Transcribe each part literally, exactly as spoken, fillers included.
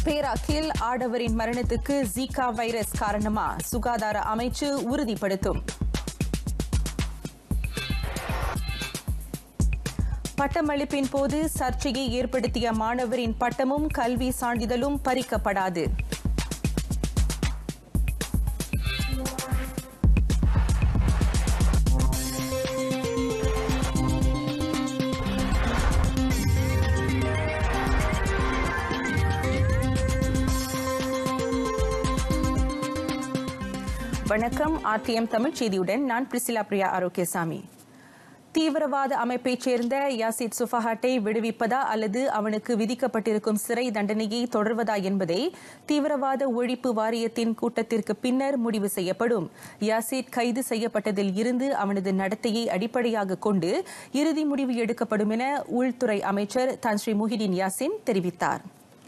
பேராக்கில் ஆடவரின் மரணத்துக்கு Zika virus காரணமா சுகாதார அமைச்சு உறுதிப்படுத்தும். பட்டமளிப்பின் போது சர்ச்சையை ஏற்படுத்திய மாணவரின் பட்டமும் கல்வி சான்றிதழும் பறிக்கப்படாது. வணக்கம். ஆர்டிஎம் தமிழ் செய்தியுடன் நான் பிரிசிலா பிரியா ஆரோக்கியசாமி. தீவிரவாத அமைப்பைச் சேர்ந்த யாசித் சுஃபஹாட்டை விடுவிப்பதா அல்லது அவனுக்கு விதிக்கப்பட்டிருக்கும் சிறை தண்டனையை தொடர்வதா என்பதை தீவிரவாத ஒழிப்பு வாரியத்தின் கூட்டத்திற்கு பின்னர் முடிவு செய்யப்படும். யாசித் கைது செய்யப்பட்டதில் இருந்து அவனது நடத்தையை அடிப்படையாக கொண்டு இறுதி முடிவு எடுக்கப்படும் என உள்துறை அமைச்சர் தான் ஸ்ரீ முஹிதீன் யாசின் தெரிவித்தார்.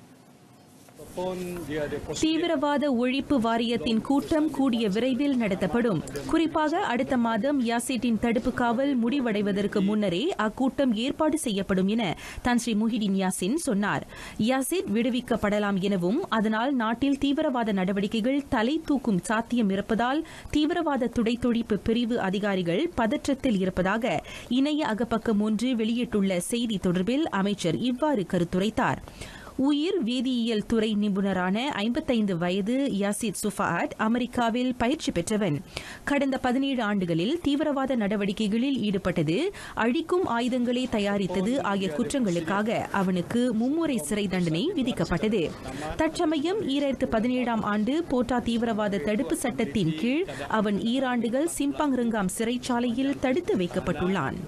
தீவிரவாத ஒழிப்பு வாரியத்தின் கூட்டம் கூடிய விரைவில் நடத்தப்படும். குறிப்பாக அடுத்த மாதம் யாசிட்டின் தடுப்பு காவல் முடிவடைவதற்கு முன்னரே அக்கூட்டம் ஏற்பாடு செய்யப்படும் என தான் ஸ்ரீ முஹிதீன் யாசின் சொன்னார். யாசிட் விடுவிக்கப்படலாம் எனவும் அதனால் நாட்டில் தீவிரவாத நடவடிக்கைகள் தலை தூக்கும் சாத்தியம் இருப்பதால் தீவிரவாத துடைத்தொழிப்பு பிரிவு அதிகாரிகள் பதற்றத்தில் இருப்பதாக இணைய அகப்பக்கம் ஒன்று வெளியிட்டுள்ள செய்தி தொடர்பில் அமைச்சர் இவ்வாறு கருத்துரைத்தார். உயிர் வேதியியல் துறை நிபுணரான ஐம்பத்தைந்து வயது யாசித் சுஃபஹாட் அமெரிக்காவில் பயிற்சி பெற்றவன். கடந்த பதினேழு ஆண்டுகளில் தீவிரவாத நடவடிக்கைகளில் ஈடுபட்டது, அழிக்கும் ஆயுதங்களை தயாரித்தது ஆகிய குற்றங்களுக்காக அவனுக்கு மும்முறை சிறை தண்டனை விதிக்கப்பட்டது. தற்சமயம் ஈராயிரத்து பதினேழாம் ஆண்டு போட்டா தீவிரவாத தடுப்பு சட்டத்தின் கீழ் அவன் ஈராண்டுகள் சிம்பாங் ரிங்காம் சிறைச்சாலையில் தடுத்து வைக்கப்பட்டுள்ளான்.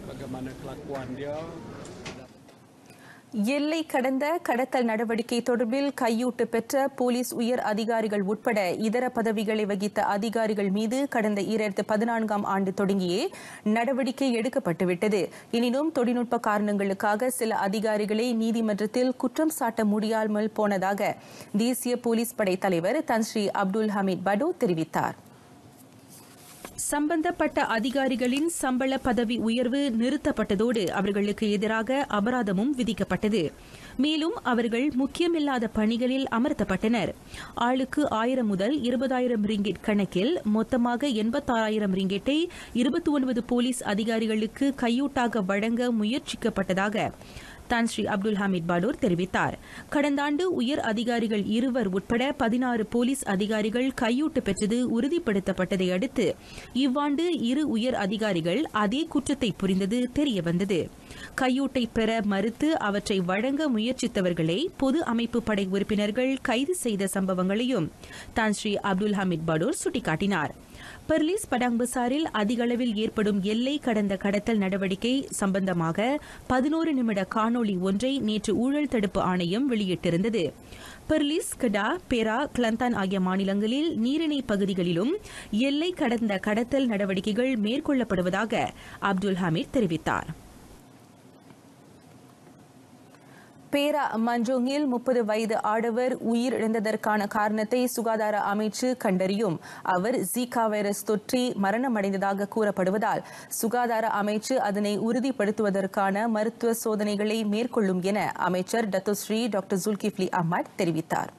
எல்லை கடந்த கடத்தல் நடவடிக்கை தொடர்பில் கையூட்டு பெற்ற போலீஸ் உயர் அதிகாரிகள் உட்பட இதர பதவிகளை வகித்த அதிகாரிகள் மீது கடந்த ஈராயிரத்து பதினான்காம் ஆண்டு தொடங்கியே நடவடிக்கை எடுக்கப்பட்டுவிட்டது. எனினும் தொழில்நுட்ப காரணங்களுக்காக சில அதிகாரிகளை நீதிமன்றத்தில் குற்றம் சாட்ட முடியாமல் போனதாக தேசிய போலீஸ் படை தலைவர் தான் ஸ்ரீ அப்துல் ஹமீத் படோ தெரிவித்தார். சம்பந்தப்பட்ட அதிகாரிகளின் சம்பள பதவி உயர்வு நிறுத்தப்பட்டதோடு அவர்களுக்கு எதிராக அபராதமும் விதிக்கப்பட்டது. மேலும் அவர்கள் முக்கியமில்லாத பணிகளில் அமர்த்தப்பட்டனர். ஆளுக்கு ஆயிரம் முதல் இருபதாயிரம் ரிங்கிட் கணக்கில் மொத்தமாக எண்பத்தாறாயிரம் ரிங்கிட்டை இருபத்தி ஒன்பது போலீஸ் அதிகாரிகளுக்கு கையூட்டாக வழங்க முயற்சிக்கப்பட்டதாக தான் ஸ்ரீ அப்துல் ஹமீத் படோர் தெரிவித்தார். கடந்த ஆண்டு உயர் அதிகாரிகள் இருவர் உட்பட பதினாறு போலீஸ் அதிகாரிகள் கையூட்டு பெற்றது உறுதிப்படுத்தப்பட்டதை அடுத்து இவ்வாண்டு இரு உயர் அதிகாரிகள் அதே குற்றத்தை புரிந்தது தெரியவந்தது. கையூட்டை பெற மறுத்து அவற்றை வழங்க முயற்சித்தவர்களை பொது அமைப்பு படை உறுப்பினர்கள் கைது செய்த சம்பவங்களையும் தான் ஸ்ரீ அப்துல் ஹமீத் படோர் சுட்டிக்காட்டினார். பெர்லிஸ் படாங் பசாரில் அதிக அளவில் ஏற்படும் எல்லை கடந்த கடத்தல் நடவடிக்கை சம்பந்தமாக பதினோரு நிமிட காணொளி ஒன்றை நேற்று ஊழல் தடுப்பு ஆணையம் வெளியிட்டிருந்தது. பெர்லிஸ், கடா, பெரா, கிளந்தான் ஆகிய மாநிலங்களில் நீரிணை பகுதிகளிலும் எல்லை கடந்த கடத்தல் நடவடிக்கைகள் மேற்கொள்ளப்படுவதாக அப்துல் ஹமீத் தெரிவித்தார். பேரா மஞ்சோங்கில் முப்பது வயது ஆடவர் உயிரிழந்ததற்கான காரணத்தை சுகாதார அமைச்சு கண்டறியும். அவர் ஜீகா வைரஸ் தொற்றி மரணமடைந்ததாக கூறப்படுவதால் சுகாதார அமைச்சு அதனை உறுதிப்படுத்துவதற்கான மருத்துவ சோதனைகளை மேற்கொள்ளும் என அமைச்சர் டத்தோஸ்ரீ டாக்டர் ஜுல்கிஃப்லி அஹ்மத் தெரிவித்தார்.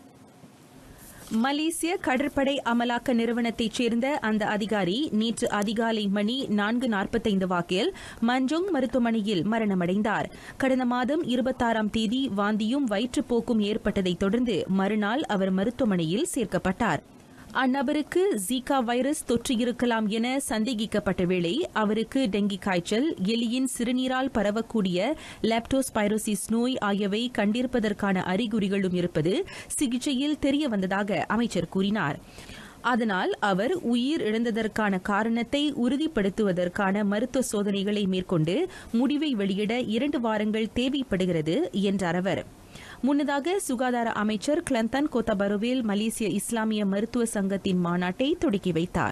மலேசிய கடற்படை அமலாக்க நிறுவனத்தைச் சேர்ந்த அந்த அதிகாரி நேற்று அதிகாலை மணி நான்கு நாற்பத்தைந்து வாக்கில் மஞ்சோங் மருத்துவமனையில் மரணமடைந்தார். கடந்த மாதம் இருபத்தாறாம் தேதி வாந்தியும் வயிற்றுப்போக்கும் ஏற்பட்டதைத் தொடர்ந்து மறுநாள் அவர் மருத்துவமனையில் சேர்க்கப்பட்டார். அந்நபருக்கு ஜீகா வைரஸ் தொற்றியிருக்கலாம் என சந்தேகிக்கப்பட்ட வேளை அவருக்கு டெங்கி காய்ச்சல், எலியின் சிறுநீரால் பரவக்கூடிய லேப்டோஸ்பைரோசிஸ் நோய் ஆகியவை கண்டிருப்பதற்கான அறிகுறிகளும் இருப்பது சிகிச்சையில் தெரியவந்ததாக அமைச்சர் கூறினார். அதனால் அவர் உயிர் இழந்ததற்கான காரணத்தை உறுதிப்படுத்துவதற்கான மருத்துவ சோதனைகளை மேற்கொண்டு முடிவை வெளியிட இரண்டு வாரங்கள் தேவைப்படுகிறது என்றார் அவர். முன்னதாக சுகாதார அமைச்சர் கிளந்தான் கோத்தபருவில் மலேசிய இஸ்லாமிய மருத்துவ சங்கத்தின் மாநாட்டை தொடக்கி வைத்தார்.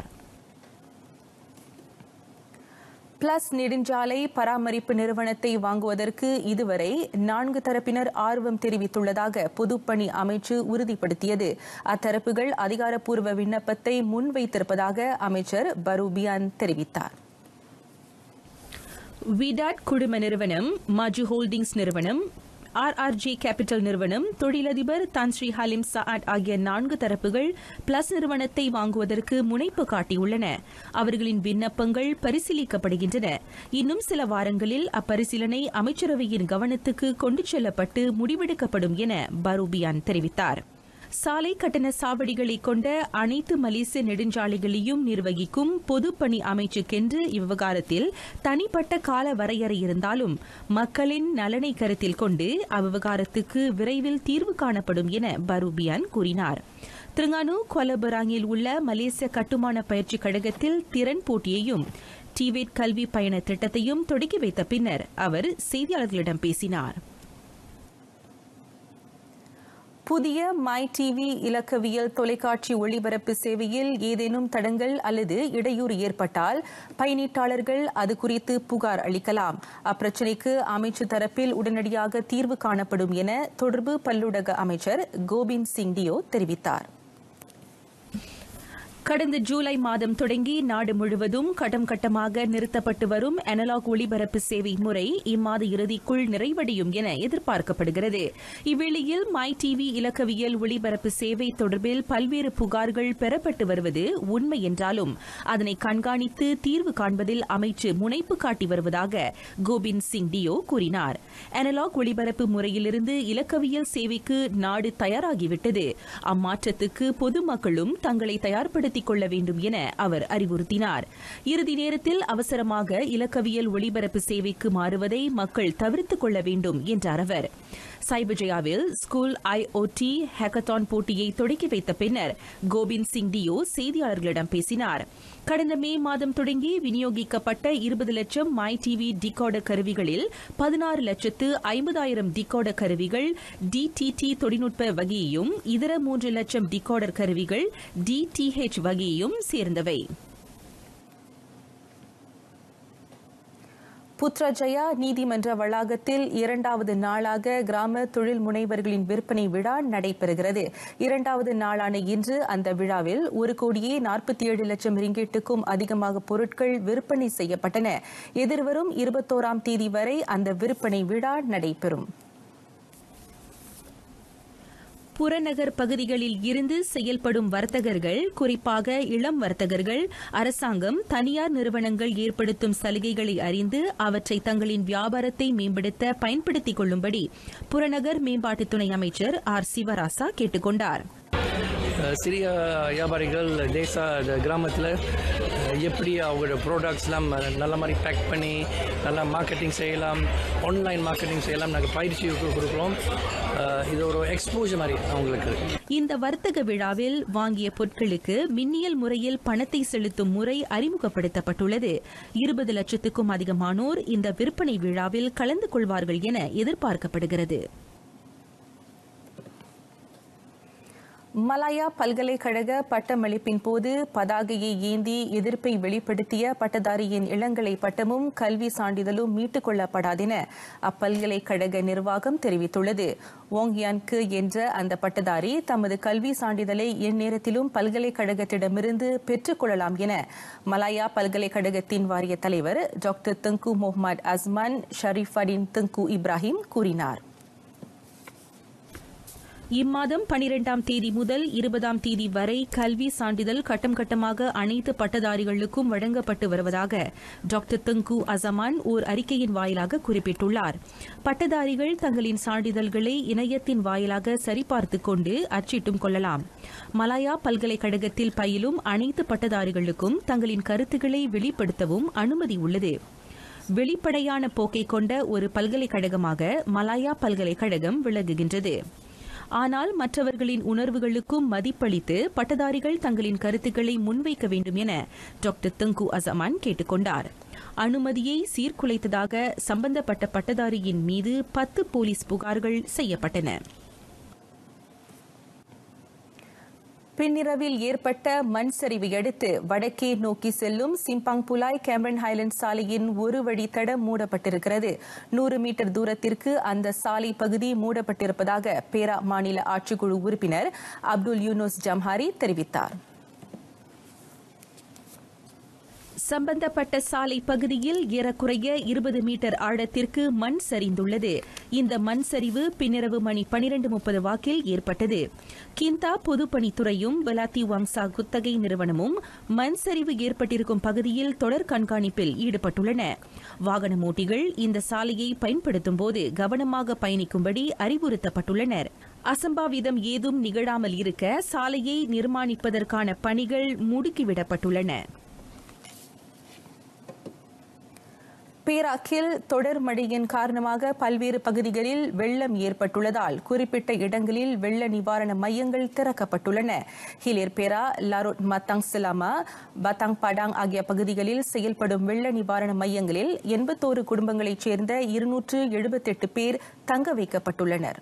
பிளஸ் நெடுஞ்சாலை பராமரிப்பு நிறுவனத்தை வாங்குவதற்கு இதுவரை நான்கு தரப்பினர் ஆர்வம் தெரிவித்துள்ளதாக பொதுப்பணி அமைச்சு உறுதிப்படுத்தியது. அத்தரப்புகள் அதிகாரப்பூர்வ விண்ணப்பத்தை முன்வைத்திருப்பதாக அமைச்சர் பரூபியான் தெரிவித்தார். விடாட் குழும நிறுவனம், மாஜு ஹோல்டிங்ஸ் நிறுவனம், ஆர் ஆர் ஜி கேபிட்டல் நிறுவனம், தொழிலதிபர் தான் ஸ்ரீ ஹலீம் சஆட் ஆகிய நான்கு தரப்புகள் பிளஸ் நிறுவனத்தை வாங்குவதற்கு முனைப்பு காட்டியுள்ளன. அவர்களின் விண்ணப்பங்கள் பரிசீலிக்கப்படுகின்றன. இன்னும் சில வாரங்களில் அப்பரிசீலனை அமைச்சரவையின் கவனத்துக்கு கொண்டு செல்லப்பட்டு முடிவெடுக்கப்படும் என பரூபியான் தெரிவித்தார். சாலை கட்டண சாவடிகளை கொண்ட அனைத்து மலேசிய நெடுஞ்சாலைகளையும் நிர்வகிக்கும் பொதுப்பணி அமைச்சுக்கென்று இவ்விவகாரத்தில் தனிப்பட்ட கால வரையறை இருந்தாலும் மக்களின் நலனை கருத்தில் கொண்டு அவ்விவகாரத்துக்கு விரைவில் தீர்வு காணப்படும் என பரூபியான் கூறினார். திருங்கானு கொலபராங்கில் உள்ள மலேசிய கட்டுமான பயிற்சி கழகத்தில் திறன் போட்டியையும் டிவேட் கல்வி பயண திட்டத்தையும் தொடக்கி வைத்த பின்னர் அவர் செய்தியாளர்களிடம் பேசினார். புதிய மை டிவி இலக்கவியல் தொலைக்காட்சி ஒளிபரப்பு சேவையில் ஏதேனும் தடங்கல் அல்லது இடையூறு ஏற்பட்டால் பயனீட்டாளர்கள் அது குறித்து புகார் அளிக்கலாம். அப்பிரச்சினைக்கு அமைச்சு தரப்பில் உடனடியாக தீர்வு காணப்படும் என தொடர்பு பல்லுலக அமைச்சர் கோபிந்த் சிங் டியோ தெரிவித்தார். கடந்த ஜூலை மாதம் தொடங்கி நாடு முழுவதும் கட்டம் கட்டமாக நிறுத்தப்பட்டு வரும் அனலாக் ஒளிபரப்பு சேவை முறை இம்மாத இறுதிக்குள் நிறைவடையும் என எதிர்பார்க்கப்படுகிறது. இவ்வேளையில் மை டிவி இலக்கவியல் ஒளிபரப்பு சேவை தொடர்பில் பல்வேறு புகார்கள் பெறப்பட்டு வருவது உண்மை என்றாலும் அதனை கண்காணித்து தீர்வு காண்பதில் அமைச்சு முனைப்பு காட்டி வருவதாக கோபிந்த் சிங் டியோ கூறினார். அனலாக் ஒளிபரப்பு முறையிலிருந்து இலக்கவியல் சேவைக்கு நாடு தயாராகிவிட்டது. அம்மாற்றத்துக்கு பொதுமக்களும் தங்களை தயார்படுத்த கொள்ள வேண்டும் என அவர் அறிவுறுத்தினார். இறுதி நேரத்தில் அவசரமாக இலக்கவியல் ஒளிபரப்பு சேவைக்கு மாறுவதை மக்கள் தவிர்த்துக் கொள்ள வேண்டும் என்றார் அவர். சைபஜயாவில் ஸ்கூல் ஐஓடி ஹேக்கத்தான் போட்டியை தொடக்கி வைத்த பின்னர் கோபிந்த் சிங் டியோ செய்தியாளர்களிடம் பேசினார். கடந்த மே மாதம் தொடங்கி விநியோகிக்கப்பட்ட இருபது லட்சம் மை டிவி டிகோடர் கருவிகளில் பதினாறு லட்சத்து ஐம்பதாயிரம் டிகோடர் கருவிகள் டிடிடி தொழில்நுட்ப வகையையும் இதர மூன்று லட்சம் டிகோடர் கருவிகள் டிடிஹெச் வகையையும் சேர்ந்தவை. புத்ராஜயா நீதிமன்ற வளாகத்தில் இரண்டாவது நாளாக கிராம தொழில் முனைவர்களின் விற்பனை விழா நடைபெறுகிறது. இரண்டாவது நாளான இன்று அந்த விழாவில் ஒரு கோடியே நாற்பத்தி ஏழு லட்சம் ரிங்கெட்டுக்கும் அதிகமாக பொருட்கள் விற்பனை செய்யப்பட்டன. எதிர்வரும் இருபத்தோராம் தேதி வரை அந்த விற்பனை விழா நடைபெறும். புறநகர் பகுதிகளில் இருந்து செயல்படும் வர்த்தகர்கள், குறிப்பாக இளம் வர்த்தகர்கள், அரசாங்கம், தனியார் நிறுவனங்கள் ஏற்படுத்தும் சலுகைகளை அறிந்து அவற்றை தங்களின் வியாபாரத்தை மேம்படுத்த பயன்படுத்திக் கொள்ளும்படி புறநகர் மேம்பாட்டு துணை அமைச்சர் ஆர் சிவராசா கேட்டுக் கொண்டார். சிறிய வியாபாரிகள் தேச கிராமத்தில் எப்படி அவங்களோட ப்ராடக்ட்ஸ்லாம் நல்ல மாதிரி பேக் பண்ணி நல்லா மார்க்கெட்டிங் செய்யலாம், ஆன்லைன் மார்க்கெட்டிங் செய்யலாம், நாங்கள் பயிற்சி கொடுக்குறோம். இது ஒரு எக்ஸ்போஜர் மாதிரி அவங்களுக்கு. இந்த வர்த்தக விழாவில் வாங்கிய பொருட்களுக்கு மின்னியல் முறையில் பணத்தை செலுத்தும் முறை அறிமுகப்படுத்தப்பட்டுள்ளது. இருபது லட்சத்துக்கும் அதிகமானோர் இந்த விற்பனை விழாவில் கலந்து கொள்வார்கள் என எதிர்பார்க்கப்படுகிறது. மலாயா பல்கலைக்கழக பட்டமளிப்பின் போது பதாகையை ஏந்தி எதிர்ப்பை வெளிப்படுத்திய பட்டதாரியின் இளங்கலை பட்டமும் கல்வி சான்றிதழும் மீட்டுக் கொள்ளப்படாதென அப்பல்கலைக்கழக நிர்வாகம் தெரிவித்துள்ளது. ஓங்கியான்கு என்ற அந்த பட்டதாரி தமது கல்வி சான்றிதழை எந்நேரத்திலும் பல்கலைக்கழகத்திடமிருந்து பெற்றுக் கொள்ளலாம் என மலாயா பல்கலைக்கழகத்தின் வாரிய தலைவர் டாக்டர் தங்கு முகமது அஸ்மான் ஷரீஃபடின் தங்கு இப்ராஹிம் கூறினார். இம்மாதம் பனிரெண்டாம் தேதி முதல் இருபதாம் தேதி வரை கல்வி சான்றிதழ் கட்டம் கட்டமாக அனைத்து பட்டதாரிகளுக்கும் வழங்கப்பட்டு வருவதாக டாக்டர் தங்கு அசமான் ஓர் அறிக்கையின் வாயிலாக குறிப்பிட்டுள்ளார். பட்டதாரிகள் தங்களின் சான்றிதழ்களை இணையத்தின் வாயிலாக சரிபார்த்துக் கொண்டு அச்சிட்டும் கொள்ளலாம். மலாயா பல்கலைக்கழகத்தில் பயிலும் அனைத்து பட்டதாரிகளுக்கும் தங்களின் கருத்துக்களை வெளிப்படுத்தவும் அனுமதி உள்ளது. வெளிப்படையான போக்கை கொண்ட ஒரு பல்கலைக்கழகமாக மலாயா பல்கலைக்கழகம் விளங்குகின்றது. ஆனால் மற்றவர்களின் உணர்வுகளுக்கும் மதிப்பளித்து பட்டதாரிகள் தங்களின் கருத்துக்களை முன்வைக்க வேண்டும் என டாக்டர் தங்கு அசமான் கேட்டுக் கொண்டார். அனுமதியை சீர்குலைத்ததாக சம்பந்தப்பட்ட பட்டதாரியின் மீது பத்து போலீஸ் புகார்கள் செய்யப்பட்டன. பின்னிரவில் ஏற்பட்ட மண் சரிவை அடுத்து வடக்கே நோக்கி செல்லும் சிம்பாங் புலாய் கேமரன் ஹைலண்ட் சாலையின் ஒரு வழித்தடம் மூடப்பட்டிருக்கிறது. நூறு மீட்டர் தூரத்திற்கு அந்த சாலை பகுதி மூடப்பட்டிருப்பதாக பேரா மாநில ஆட்சிக்குழு உறுப்பினர் அப்துல் யூனுஸ் ஜம்ஹாரி தெரிவித்தார். சம்பந்தப்பட்ட சாலை பகுதியில் ஏறக்குறைய இருபது மீட்டர் ஆழத்திற்கு மண் சரிந்துள்ளது. இந்த மண் சரிவு பின்னிரவு மணி பனிரண்டு முப்பது வாக்கில் ஏற்பட்டது. கிந்தா பொதுப்பணித்துறையும் வெலாத்தி வாங்சா குத்தகை நிறுவனமும் மண் சரிவு ஏற்பட்டிருக்கும் பகுதியில் தொடர் கண்காணிப்பில் ஈடுபட்டுள்ளன. வாகன ஓட்டிகள் இந்த சாலையை பயன்படுத்தும் போது கவனமாக பயணிக்கும்படி அறிவுறுத்தப்பட்டுள்ளனர். அசம்பாவிதம் ஏதும் நிகழாமல் இருக்க சாலையை நிர்மாணிப்பதற்கான பணிகள் முடுக்கிவிடப்பட்டுள்ளன. பேராக்கில் தொடர் மழையின் காரணமாக பல்வேறு பகுதிகளில் வெள்ளம் ஏற்பட்டுள்ளதால் குறிப்பிட்ட இடங்களில் வெள்ள நிவாரண மையங்கள் திறக்கப்பட்டுள்ளன. ஹிலேர் பேரா, லாரோட் மத்தாங் சிலாமா, பத்தாங் படாங் ஆகிய பகுதிகளில் செயல்படும் வெள்ள நிவாரண மையங்களில் எண்பத்தோரு குடும்பங்களைச் சேர்ந்த இருநூற்று எழுபத்தெட்டு பேர் தங்க வைக்கப்பட்டுள்ளனர்.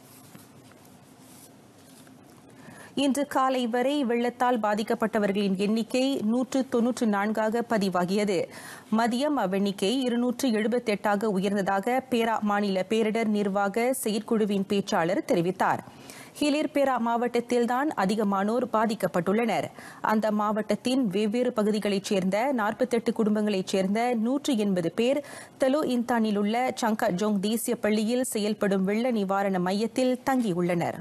இன்று காலை வரை வெள்ளத்தால் பாதிக்கப்பட்டவர்களின் எண்ணிக்கை நூற்று தொன்னூற்று நான்காக பதிவாகியது. மதியம் அவ்வெண்ணிக்கை இருநூற்று எழுபத்தி எட்டாக உயர்ந்ததாக பேரா மாநில பேரிடர் நிர்வாக செயற்குழுவின் பேச்சாளர் தெரிவித்தார். ஹிலேர் பேரா மாவட்டத்தில்தான் அதிகமானோர் பாதிக்கப்பட்டுள்ளனர். அந்த மாவட்டத்தின் வெவ்வேறு பகுதிகளைச் சேர்ந்த நாற்பத்தெட்டு குடும்பங்களைச் சேர்ந்த நூற்று எண்பது பேர் தலோ இந்தானில் உள்ள சங்கா ஜோங் தேசிய பள்ளியில் செயல்படும் வெள்ள நிவாரண மையத்தில் தங்கியுள்ளனர்.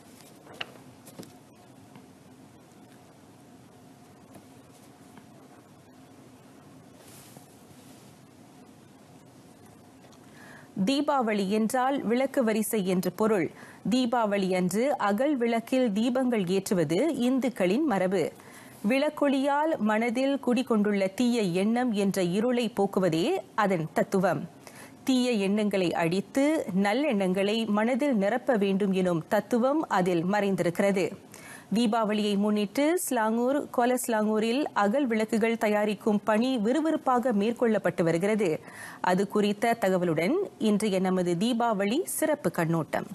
தீபாவளி என்றால் விளக்கு வரிசை என்று பொருள். தீபாவளி அன்று அகல் விளக்கில் தீபங்கள் ஏற்றுவது இந்துக்களின் மரபு. விளக்கொளியால் மனதில் குடிகொண்டுள்ள தீய எண்ணம் என்ற இருளை போக்குவதே அதன் தத்துவம். தீய எண்ணங்களை அழித்து நல்லெண்ணங்களை மனதில் நிரப்ப வேண்டும் எனும் தத்துவம் அதில் மறைந்திருக்கிறது. தீபாவளியை முன்னிட்டு ஸ்லாங்கூர், கோலஸ்லாங்கூரில் அகல் விளக்குகள் தயாரிக்கும் பணி விறுவிறுப்பாக மேற்கொள்ளப்பட்டு வருகிறது. அது குறித்த தகவலுடன் இன்றைய நமது தீபாவளி சிறப்பு கண்ணோட்டம்.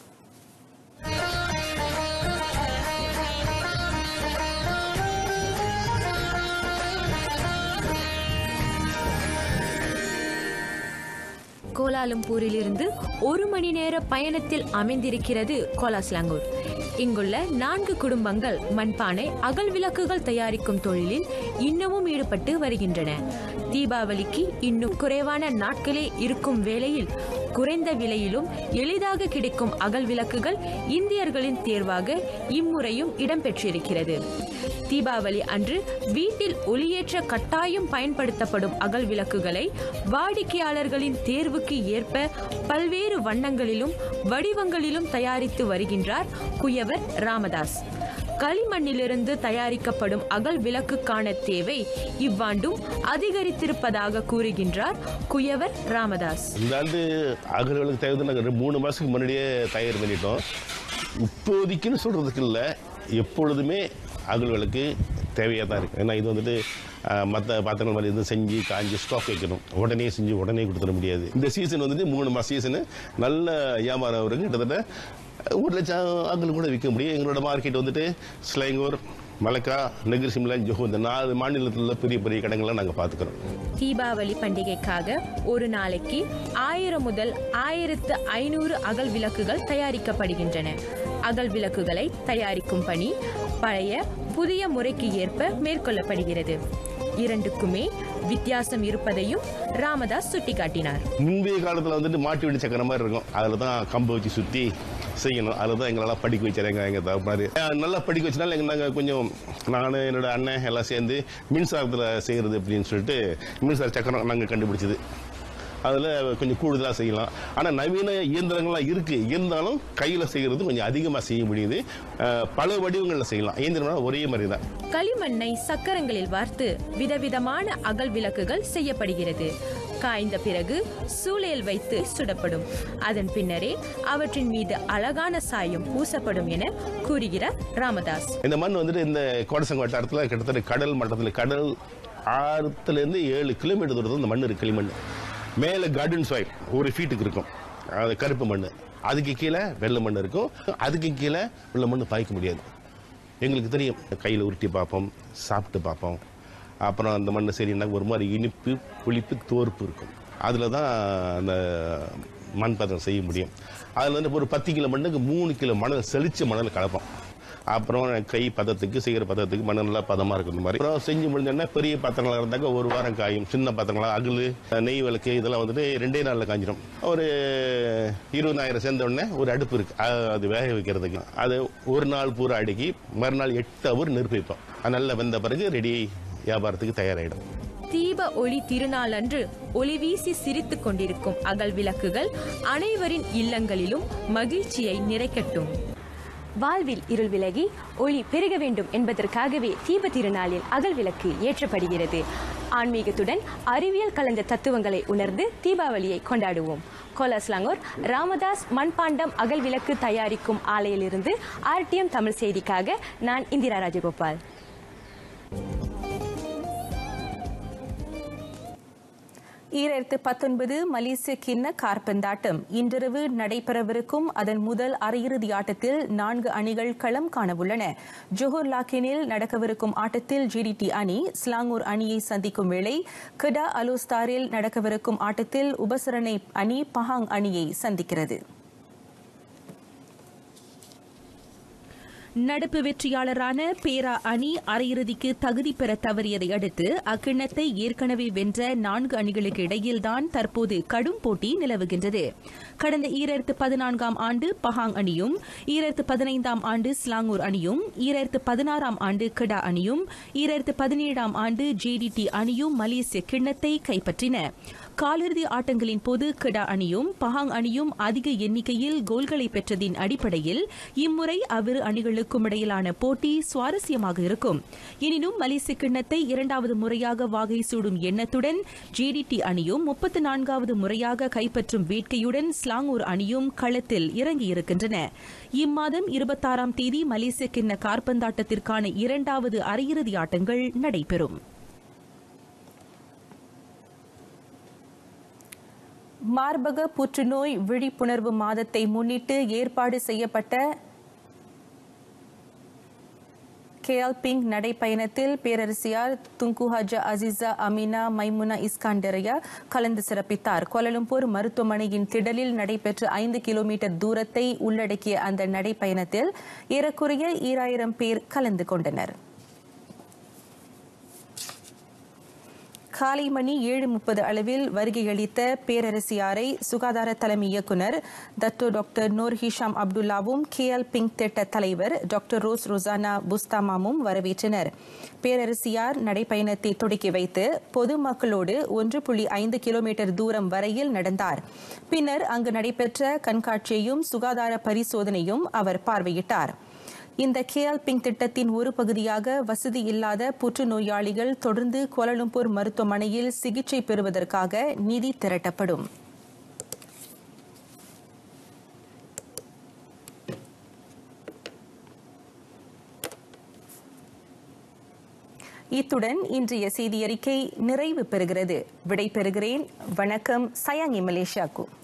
கோலாலம்பூரிலிருந்து ஒரு மணி நேர பயணத்தில் அமைந்திருக்கிறது கோலாஸ்லாங்கூர். இங்குள்ள நான்கு குடும்பங்கள் மண்பானை அகல் விளக்குகள் தயாரிக்கும் தொழிலில் இன்னமும் ஈடுபட்டு வருகின்றன. தீபாவளிக்கு இன்னும் குறைவான நாட்களே இருக்கும் வேளையில் குறைந்த விலையிலும் எளிதாக கிடைக்கும் அகல் விளக்குகள் இந்தியர்களின் தேர்வாக இம்முறையும் இடம்பெற்றிருக்கிறது. தீபாவளி அன்று வீட்டில் ஒளியேற்ற கட்டாயம் பயன்படுத்தப்படும் அகல் விளக்குகளை வாடிக்கையாளர்களின் தேர்வுக்கு ஏற்ப பல்வேறு வண்ணங்களிலும் வடிவங்களிலும் தயாரித்து வருகின்றார் குயவர் ராமதாஸ். களிமண்ணிலிருந்து தயாரிக்கப்படும் அகல் விளக்குக்கான தேவை இவ்வாண்டும் அதிகரித்திருப்பதாக கூறுகின்றார் குயவர் ராமதாஸ். இந்த ஆண்டு அகல் விளக்கு தேவை நாங்கள் மூணு மாசத்துக்கு முன்னாடியே தயார் பண்ணிட்டோம். இப்போதைக்குன்னு சொல்றதுக்கு இல்லை, எப்பொழுதுமே அகல் விளக்கு தேவையாக தான் இருக்குது. ஏன்னா இது வந்துட்டு மற்ற பாத்திரங்கள் மாதிரி இருந்து செஞ்சு காஞ்சி ஸ்டாக் வைக்கணும். உடனே செஞ்சு உடனே கொடுத்துட முடியாது. இந்த சீசன் வந்துட்டு மூணு மாதம் சீசனு நல்ல வியாபாரம் அவருக்கு கிட்டத்தட்ட ஒரு லட்சம் அகல் கூட விற்க முடியும். எங்களோட மார்க்கெட் வந்துட்டு ஸ்லைங்கூர், மலக்கா, நெகிர், சிம்லா, ஜோஹோ இந்த நாலு மாநிலத்தில் உள்ள பெரிய பெரிய கடைகள்லாம் நாங்கள் பார்த்துக்கிறோம். தீபாவளி பண்டிகைக்காக ஒரு நாளைக்கு ஆயிரம் முதல் ஆயிரத்து ஐநூறு அகல் விளக்குகள் தயாரிக்கப்படுகின்றன. அகல் விளக்குகளை தயாரிக்கும் பணி பழைய புதிய முறைக்கு ஏற்ப மேற்கொள்ளப்படுகிறது. இரண்டுக்குமே வித்தியாசம் இருப்பதையும் ராமதாஸ் சுட்டிக்காட்டினார். முந்தைய காலத்தில் வந்துட்டு மாட்டு வண்டி சக்கர மாதிரி இருக்கும், அதில் தான் கம்பு வச்சு சுற்றி செய்யணும். அதில் தான் எங்களெல்லாம் படிக்க வச்சாங்க. எங்கள் தகப்பாரு நல்லா படிக்க வச்சனால எங்கள் நாங்கள் கொஞ்சம் நான் என்னோட அண்ணன் எல்லாம் சேர்ந்து மின்சாரத்தில் செய்கிறது அப்படின்னு சொல்லிட்டு மின்சார சக்கரம் நாங்கள் கண்டுபிடிச்சது. அதில் கொஞ்சம் கூடுதலாக செய்யலாம். ஆனால் நவீன இயந்திரங்கள்லாம் இருக்குது, இருந்தாலும் கையில் செய்கிறது கொஞ்சம் அதிகமாக செய்ய முடியுது. பல வடிவங்களில் செய்யலாம். இயந்திரம் ஒரே மாதிரி தான். களிமண்ணை சக்கரங்களில் வார்த்து விதவிதமான அகல் விளக்குகள் செய்யப்படுகிறது. காய்ந்த பிறகு சூளையில் வைத்து சுடப்படும். அதன் பின்னரே அவற்றின் மீது அழகான சாயம் பூசப்படும் என கூறுகிறார் ராமதாஸ். இந்த மண் வந்துட்டு இந்த கோடசங்க வட்டாரத்தில் கிட்டத்தட்ட கடல் மட்டத்தில் கடல் ஆறுலேருந்து ஏழு கிலோமீட்டர் தூரத்தில் இந்த மண் இருக்கு. களிமண் மேலே கார்டன் சாயில் ஒரு ஃபீட்டுக்கு இருக்கும், அது கருப்பு மண். அதுக்கு கீழே வெள்ளை மண் இருக்கும். அதுக்கு கீழே வெள்ளை மண் பாய்க்க முடியாது. எங்களுக்கு தெரியும், கையில் உருட்டி பார்ப்போம், சாப்பிட்டு பார்ப்போம். அப்புறம் அந்த மண் சரின்னா ஒரு மாதிரி இனிப்பு, புளிப்பு, தோர்ப்பு இருக்கும். அதில் தான் அந்த மண் பாத்திரம் செய்ய முடியும். அதில் வந்து ஒரு பத்து கிலோ மண்ணுக்கு மூணு கிலோ மணல் செழிச்ச மணல் கலப்போம். அப்புறம் கை பதத்துக்கு செய்கிற பதத்துக்கு மண் நல்லா பதமாக இருக்கும். இந்த மாதிரி அப்புறம் செஞ்சு முடிஞ்சோன்னா பெரிய பாத்திரங்களாக இருந்தாக்க ஒரு வாரம் காயும். சின்ன பாத்திரங்களா அகல், நெய் விளக்கு இதெல்லாம் வந்துட்டு ரெண்டே நாளில் காஞ்சிடும். ஒரு இருபதாயிரம் சேர்ந்த உடனே ஒரு அடுப்பு இருக்கு, அது வேக வைக்கிறதுக்கு. அது ஒரு நாள் பூரா அடுக்கி மறுநாள் எட்டு அவர் நெருப்பு வைப்போம். அது நல்லா வெந்த பிறகு ரெடி வியாபாரத்துக்கு தயாராகிடும். தீப ஒளி திருநாள் அன்று ஒளி வீசி சிரித்துக் கொண்டிருக்கும் அகல் விளக்குகள் அனைவரின் இல்லங்களிலும் மகிழ்ச்சியை நிறைக்கட்டும். வாழ்வில் இருள் விலகி ஒளி பெருக வேண்டும் என்பதற்காகவே தீப திருநாளில் அகல் விளக்கு ஏற்றப்படுகிறது. ஆன்மீகத்துடன் அறிவியல் கலந்த தத்துவங்களை உணர்ந்து தீபாவளியை கொண்டாடுவோம். கோலாஸ்லாங்கூர் ராமதாஸ் மண்பாண்டம் அகல் விளக்கு தயாரிக்கும் ஆலையிலிருந்து ஆர்டிஎம் தமிழ் செய்திக்காக நான் இந்திரா ராஜகோபால். ஈராயிரத்து பத்தொன்பது மலேசிய கிண்ண காற்பந்தாட்டம் இன்றிரவு நடைபெறவிருக்கும் அதன் முதல் அரையிறுதி ஆட்டத்தில் நான்கு அணிகள் களம் காணவுள்ளன. ஜோஹர் லாக்கினில் நடக்கவிருக்கும் ஆட்டத்தில் ஜிடிடி அணி ஸ்லாங்கூர் அணியை சந்திக்கும் வேளை கெடா அலோஸ்தாரில் நடக்கவிருக்கும் ஆட்டத்தில் உபசரணை அணி பஹாங் அணியை சந்திக்கிறது. நடப்பு வெற்றியாளரான பேரா அணி அரையிறுதிக்கு தகுதி பெற தவறியதை அடுத்து அக்கிண்ணத்தை ஏற்கனவே வென்ற நான்கு அணிகளுக்கு இடையில்தான் தற்போது கடும் போட்டி நிலவுகின்றது. கடந்த ஈராயிரத்து பதினான்காம் ஆண்டு பஹாங் அணியும், ஈராயிரத்து பதினைந்தாம் ஆண்டு ஸ்லாங்கூர் அணியும், ஈராயிரத்து பதினாறாம் ஆண்டு கெடா அணியும், ஈராயிரத்து பதினேழாம் ஆண்டு ஜேடிடி அணியும் மலேசிய கிண்ணத்தை கைப்பற்றின. காலிறுதி ஆட்டங்களின் போது கெடா அணியும் பஹாங் அணியும் அதிக எண்ணிக்கையில் கோல்களை பெற்றதின் அடிப்படையில் இம்முறை அவ்விரு அணிகளுக்கும் இடையிலான போட்டி சுவாரஸ்யமாக இருக்கும். எனினும் மலேசிய கிண்ணத்தை இரண்டாவது முறையாக வாகை சூடும் எண்ணத்துடன் ஜேடிடி அணியும் முப்பத்து நான்காவது முறையாக கைப்பற்றும் வேட்கையுடன் ஸ்லாங்கூர் அணியும் களத்தில் இறங்கியிருக்கின்றன. இம்மாதம் இருபத்தாறாம் தேதி மலேசிய கிண்ண காற்பந்தாட்டத்திற்கான இரண்டாவது அரையிறுதி ஆட்டங்கள் நடைபெறும். மார்பக புற்றுநோய் விழிப்புணர்வு மாதத்தை முன்னிட்டு ஏற்பாடு செய்யப்பட்ட கேல்பிங் நடைப்பயணத்தில் பேரரசியார் Tunku Hajah Azizah Aminah Maimunah Iskandariah கலந்து சிறப்பித்தார். கோலாலம்பூர் மருத்துவமனையின் திடலில் நடைபெற்ற ஐந்து கிலோமீட்டர் தூரத்தை உள்ளடக்கிய அந்த நடைப்பயணத்தில் ஏறக்குறைய ஈராயிரம் பேர் கலந்து கொண்டனர். காலை மணி ஏழு முப்பது அளவில் வருகையளித்த பேரரசியாரை சுகாதார தலைமை இயக்குநர் தட்டோ டாக்டர் நூர் ஹிஷாம் அப்துல்லாவும் கேஎல் பிங் திட்ட தலைவர் டாக்டர் ரோஸ் ரோசானா புஸ்தாமாமும் வரவேற்றனர். பேரரசியார் நடைப்பயணத்தை தொடக்கி வைத்து பொதுமக்களோடு ஒன்று புள்ளி ஐந்து கிலோமீட்டர் தூரம் வரையில் நடந்தார். பின்னர் அங்கு நடைபெற்ற கண்காட்சியையும் சுகாதார பரிசோதனையும் அவர் பார்வையிட்டார். இந்த கேஎல் பிங் திட்டத்தின் ஒரு பகுதியாக வசதி இல்லாத புற்றுநோயாளிகள் தொடர்ந்து கோலாலம்பூர் மருத்துவமனையில் சிகிச்சை பெறுவதற்காக நிதி திரட்டப்படும். இத்துடன் இன்றைய செய்தியறிக்கை நிறைவு பெறுகிறது. விடை பெறுகிறேன். வணக்கம். சயாங்கி மலேசியாக்கு.